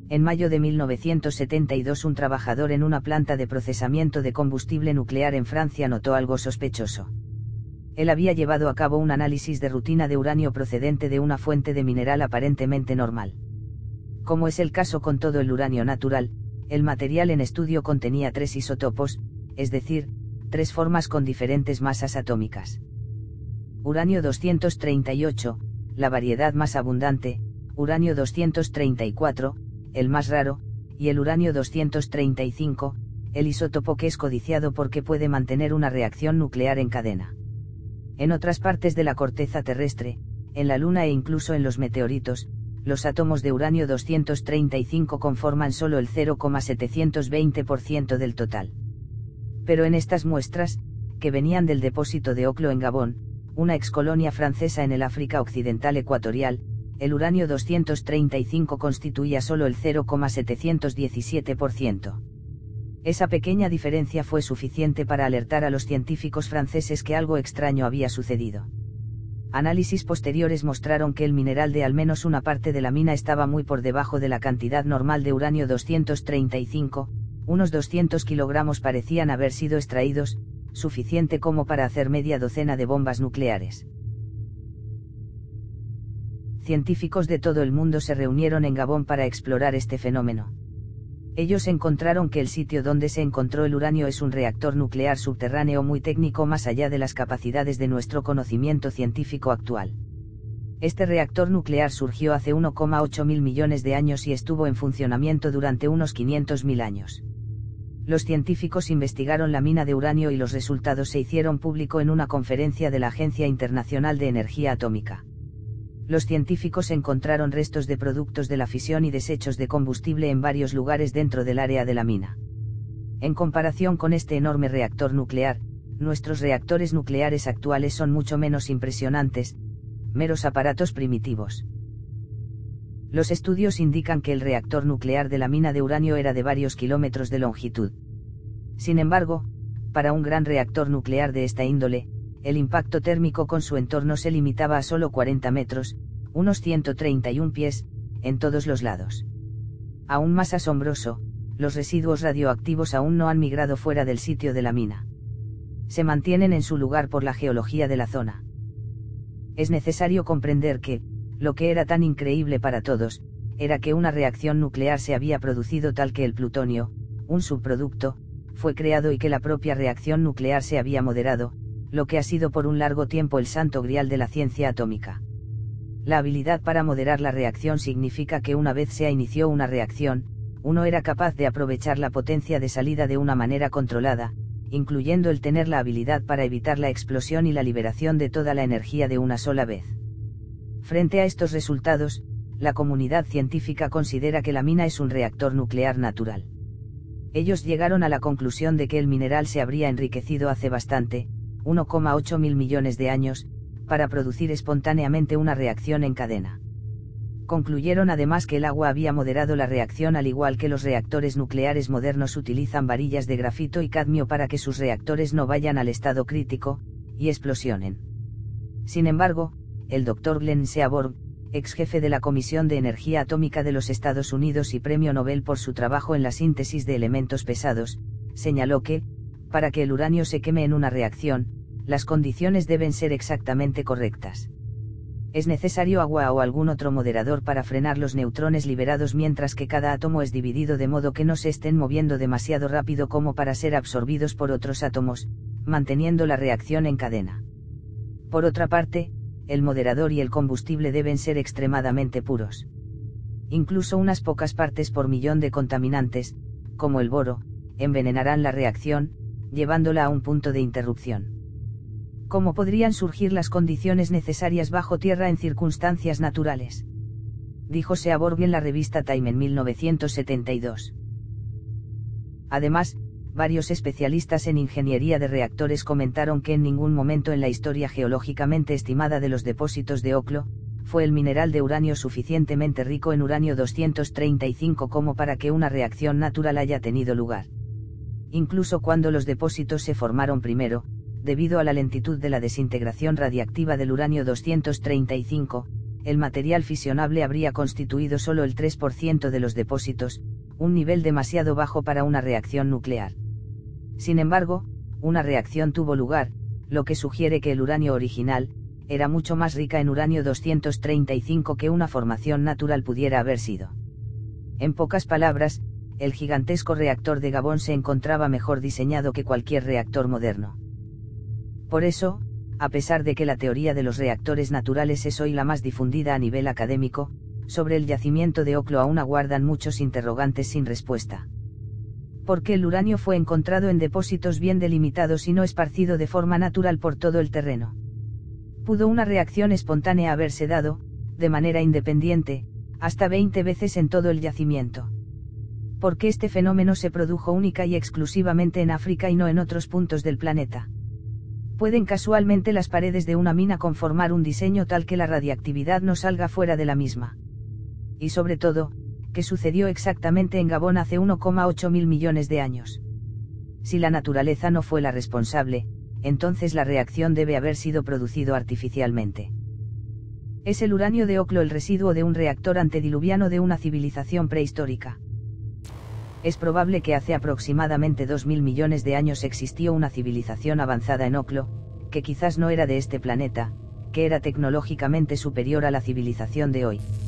En mayo de 1972 un trabajador en una planta de procesamiento de combustible nuclear en Francia notó algo sospechoso. Él había llevado a cabo un análisis de rutina de uranio procedente de una fuente de mineral aparentemente normal. Como es el caso con todo el uranio natural, el material en estudio contenía 3 isótopos, es decir, 3 formas con diferentes masas atómicas. Uranio 238, la variedad más abundante, uranio 234, el más raro, y el uranio 235, el isótopo que es codiciado porque puede mantener una reacción nuclear en cadena. En otras partes de la corteza terrestre, en la Luna e incluso en los meteoritos, los átomos de uranio 235 conforman solo el 0,720% del total. Pero en estas muestras, que venían del depósito de Oklo en Gabón, una excolonia francesa en el África Occidental Ecuatorial, el uranio 235 constituía solo el 0,717%. Esa pequeña diferencia fue suficiente para alertar a los científicos franceses que algo extraño había sucedido. Análisis posteriores mostraron que el mineral de al menos una parte de la mina estaba muy por debajo de la cantidad normal de uranio 235, unos 200 kilogramos parecían haber sido extraídos, suficiente como para hacer media docena de bombas nucleares. Científicos de todo el mundo se reunieron en Gabón para explorar este fenómeno. Ellos encontraron que el sitio donde se encontró el uranio es un reactor nuclear subterráneo muy técnico más allá de las capacidades de nuestro conocimiento científico actual. Este reactor nuclear surgió hace 1,8 mil millones de años y estuvo en funcionamiento durante unos 500.000 años. Los científicos investigaron la mina de uranio y los resultados se hicieron público en una conferencia de la Agencia Internacional de Energía Atómica. Los científicos encontraron restos de productos de la fisión y desechos de combustible en varios lugares dentro del área de la mina. En comparación con este enorme reactor nuclear, nuestros reactores nucleares actuales son mucho menos impresionantes, meros aparatos primitivos. Los estudios indican que el reactor nuclear de la mina de uranio era de varios kilómetros de longitud. Sin embargo, para un gran reactor nuclear de esta índole, el impacto térmico con su entorno se limitaba a solo 40 metros, unos 131 pies, en todos los lados. Aún más asombroso, los residuos radioactivos aún no han migrado fuera del sitio de la mina. Se mantienen en su lugar por la geología de la zona. Es necesario comprender que, lo que era tan increíble para todos, era que una reacción nuclear se había producido tal que el plutonio, un subproducto, fue creado y que la propia reacción nuclear se había moderado, lo que ha sido por un largo tiempo el santo grial de la ciencia atómica. La habilidad para moderar la reacción significa que una vez se inició una reacción, uno era capaz de aprovechar la potencia de salida de una manera controlada, incluyendo el tener la habilidad para evitar la explosión y la liberación de toda la energía de una sola vez. Frente a estos resultados, la comunidad científica considera que la mina es un reactor nuclear natural. Ellos llegaron a la conclusión de que el mineral se habría enriquecido hace bastante, 1,8 mil millones de años, para producir espontáneamente una reacción en cadena. Concluyeron además que el agua había moderado la reacción al igual que los reactores nucleares modernos utilizan varillas de grafito y cadmio para que sus reactores no vayan al estado crítico, y explosionen. Sin embargo, el Dr. Glenn Seaborg, ex jefe de la Comisión de Energía Atómica de los Estados Unidos y Premio Nobel por su trabajo en la síntesis de elementos pesados, señaló que, para que el uranio se queme en una reacción, las condiciones deben ser exactamente correctas. Es necesario agua o algún otro moderador para frenar los neutrones liberados mientras que cada átomo es dividido de modo que no se estén moviendo demasiado rápido como para ser absorbidos por otros átomos, manteniendo la reacción en cadena. Por otra parte, el moderador y el combustible deben ser extremadamente puros. Incluso unas pocas partes por millón de contaminantes, como el boro, envenenarán la reacción, llevándola a un punto de interrupción. ¿Cómo podrían surgir las condiciones necesarias bajo tierra en circunstancias naturales?, dijo Seaborg en la revista Time en 1972. Además, varios especialistas en ingeniería de reactores comentaron que en ningún momento en la historia geológicamente estimada de los depósitos de Oklo, fue el mineral de uranio suficientemente rico en uranio 235 como para que una reacción natural haya tenido lugar. Incluso cuando los depósitos se formaron primero, debido a la lentitud de la desintegración radiactiva del uranio 235, el material fisionable habría constituido solo el 3% de los depósitos, un nivel demasiado bajo para una reacción nuclear. Sin embargo, una reacción tuvo lugar, lo que sugiere que el uranio original era mucho más rica en uranio 235 que una formación natural pudiera haber sido. En pocas palabras, el gigantesco reactor de Gabón se encontraba mejor diseñado que cualquier reactor moderno. Por eso, a pesar de que la teoría de los reactores naturales es hoy la más difundida a nivel académico, sobre el yacimiento de Oklo aún aguardan muchos interrogantes sin respuesta. ¿Por qué el uranio fue encontrado en depósitos bien delimitados y no esparcido de forma natural por todo el terreno? ¿Pudo una reacción espontánea haberse dado, de manera independiente, hasta 20 veces en todo el yacimiento? ¿Por qué este fenómeno se produjo única y exclusivamente en África y no en otros puntos del planeta? ¿Pueden casualmente las paredes de una mina conformar un diseño tal que la radiactividad no salga fuera de la misma? Y sobre todo, ¿qué sucedió exactamente en Gabón hace 1,8 mil millones de años? Si la naturaleza no fue la responsable, entonces la reacción debe haber sido producido artificialmente. ¿Es el uranio de Oklo el residuo de un reactor antediluviano de una civilización prehistórica? Es probable que hace aproximadamente 2.000 millones de años existió una civilización avanzada en Oklo, que quizás no era de este planeta, que era tecnológicamente superior a la civilización de hoy.